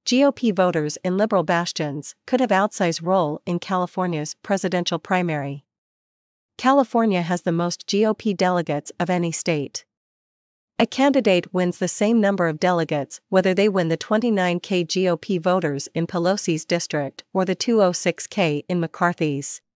GOP voters in liberal bastions could have outsized role in California's presidential primary. California has the most GOP delegates of any state. A candidate wins the same number of delegates whether they win the 29K GOP voters in Pelosi's district or the 206K in McCarthy's.